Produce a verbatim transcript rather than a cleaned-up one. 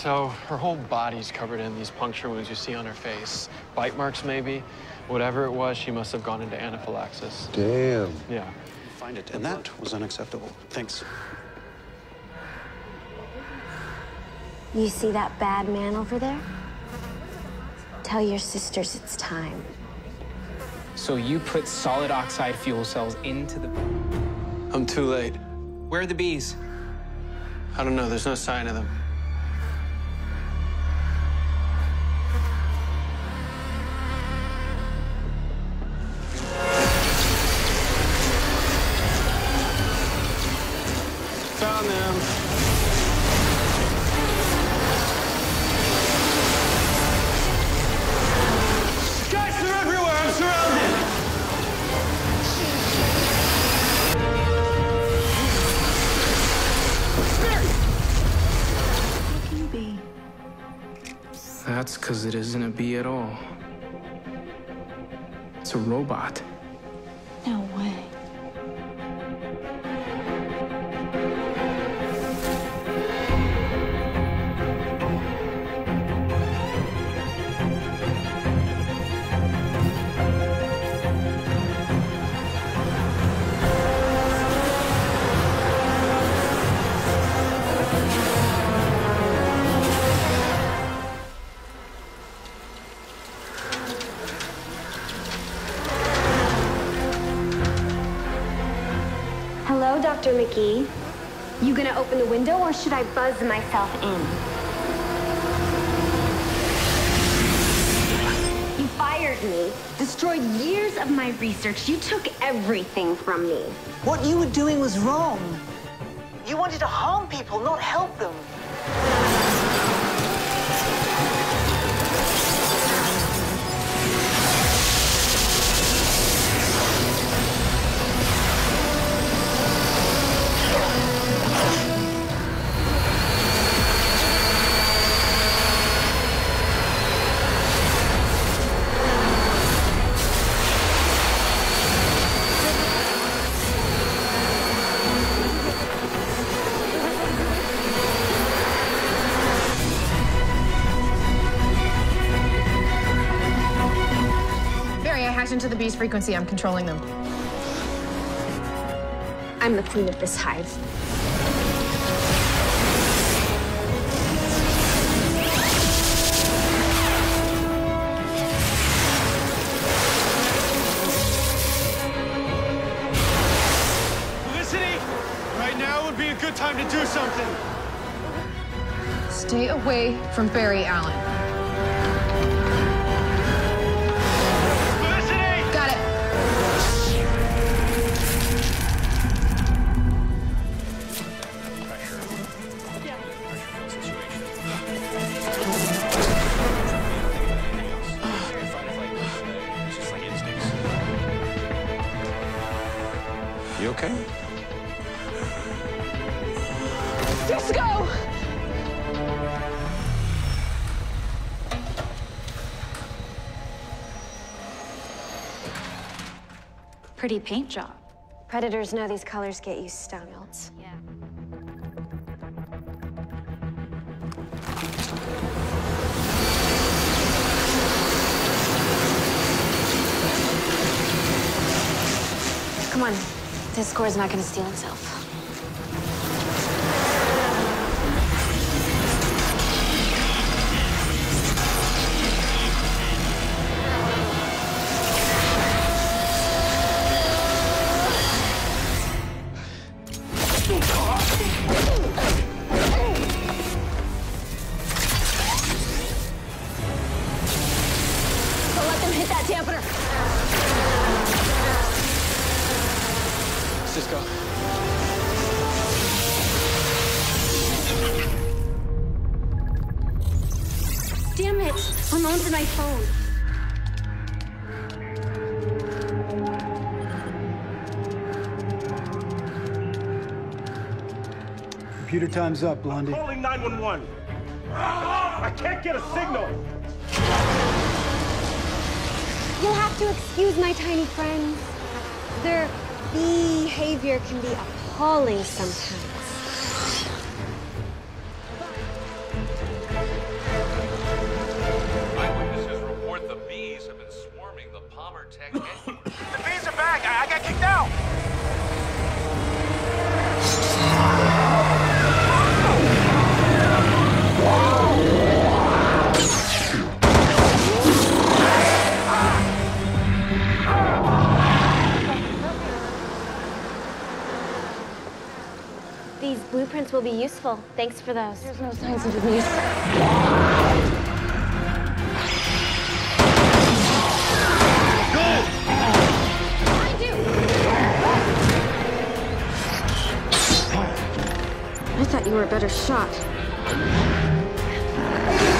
So her whole body's covered in these puncture wounds you see on her face. Bite marks, maybe. Whatever it was, she must have gone into anaphylaxis. Damn. Yeah. Find it, and that was unacceptable. Thanks. You see that bad man over there? Tell your sisters it's time. So you put solid oxide fuel cells into the... I'm too late. Where are the bees? I don't know. There's no sign of them. Found them. Guys, they're everywhere. I'm surrounded. How can you be? That's because it isn't a bee at all. It's a robot. No way. Hello, Doctor McGee. You gonna open the window, or should I buzz myself in? You fired me, destroyed years of my research. You took everything from me. What you were doing was wrong. You wanted to harm people, not help them. Into the bee's frequency, I'm controlling them. I'm the queen of this hive. Felicity! Right now would be a good time to do something. Stay away from Barry Allen. You okay? Let's go! Pretty paint job. Predators know these colors get you stung. Yeah. Come on. This core's not gonna steal itself. Don't let them hit that dampener. Let's go. Damn it! Ramon's in my phone. Computer time's up, Blondie. Calling nine one one. I can't get a signal. You'll have to excuse my tiny friends. Their behavior can be appalling sometimes. helpful. Thanks for those. There's no signs of abuse. I thought you were a better shot.